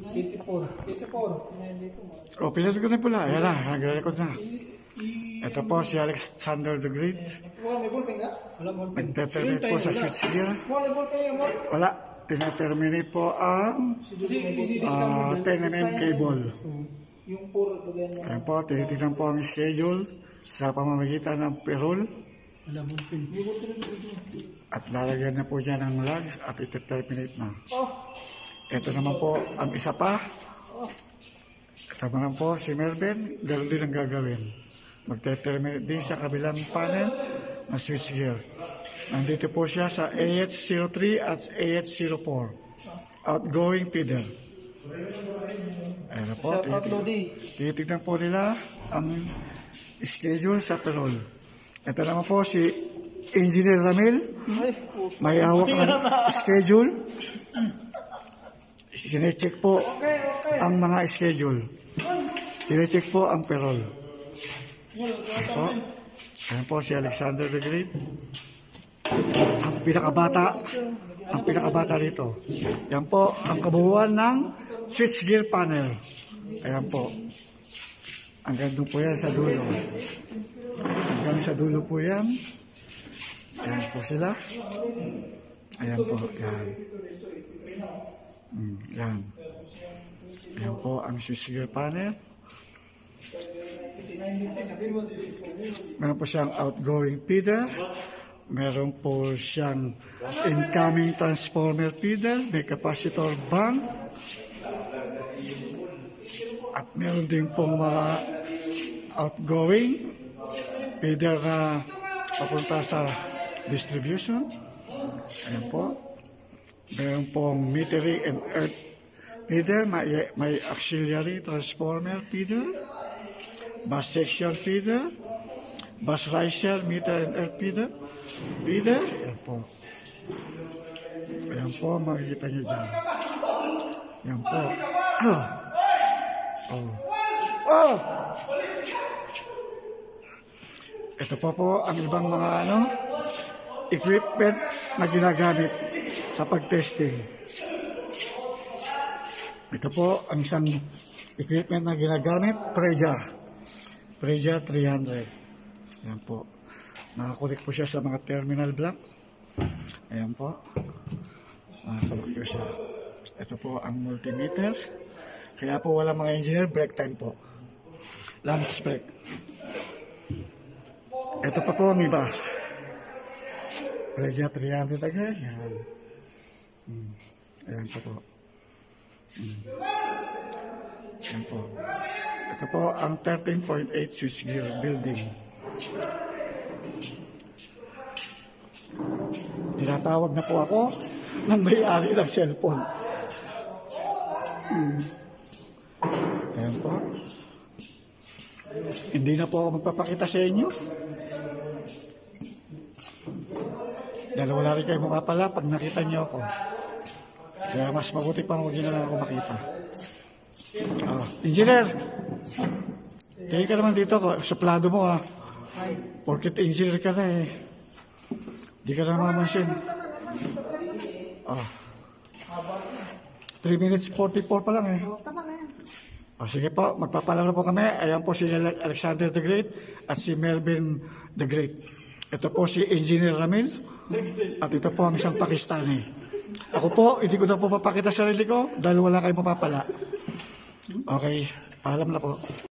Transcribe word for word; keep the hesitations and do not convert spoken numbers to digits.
eighty-four. eighty-four. O, pinag ko na pula. Ayan na, nagre-record na. Ito po si Alexander the Great. Nagte-terminate po sa switchgear. Wala. Tina-terminate po ang uh, ten millimeter cable. Ayan po, tinitignan po ang schedule sa pamamagitan ng perol. At lalagyan na po dyan ng lugs at iti-terminate na. Ito naman po ang isa pa. Ito naman po si Melvin, ganoon din ang gagawin. Magte-terminate din sa kabilang panel ng switchgear. Nandito po siya sa A H zero three at A H zero four. Outgoing feeder. Ayan po. Titignan po nila ang schedule sa perol. Ito naman po si Engineer Ramil. May hawak ng schedule. Sinecheck po ang mga schedule. Sinecheck po ang perol. Ayan po. Ayan po si Alexander the Great. Ang pinakabata, ang pinakabata rito. Yan po ang kabuuan ng switchgear panel. Ayan po. Hanggang doon po yan sa dulo. Hanggang sa dulo po yan. Ayan po sila. Ayan po. Yan. Mm, yan. Ayan po ang switchgear panel. Meron po siyang outgoing feeder. Meron po siyang incoming transformer feeder. May capacitor bank. At meron din pong mga outgoing feeder na papunta sa distribution. Ayan po. Meron pong metering and earth feeder. May, may auxiliary transformer feeder. Bus section feeder. Bus riser, meter and earth feeder. Feeder. Ayan po. Ayan po. Makikita nyo dyan. Ayan po. Oh. Oh. Oh! Ito po po ang ibang mga ano, equipment na ginagamit sa pag-testing. Ito po ang isang equipment na ginagamit, Preja. Preja three hundred. Ayan po. Nakakulik po siya sa mga terminal block. Ayan po. Nakakulik po siya. Ito po ang multimeter. Kaya po wala mga engineer, break time po. Lunch break. Ito pa po ang iba. Preja three hundred again. Ayan. Hmm. Ayan po po. Hmm. Ayan po. Ito po ang thirteen point eight switchgear building. Tinatawag na po ako ng may-ari ng cellphone. Hmm. Ayan po. Hindi na po ako magpapakita sa inyo. Dahil wala rin kayo mapapala pag nakita niyo ako. Kaya mas mabuti pa huwag nyo na lang ako makita. Oh, engineer! Tingin ka naman dito, suplado mo ha. Porkit engineer ka na eh. Di ka na mamansin. Oh. three minutes forty-four pa lang eh. O sige po, magpapalaro po kami. Ayan po si Alexander the Great at si Melvin the Great. Ito po si Engineer Ramil at ito po ang isang Pakistani. Ako po, hindi ko na po papakita sarili ko dahil wala kayong mapapala. Okay, paalam na po.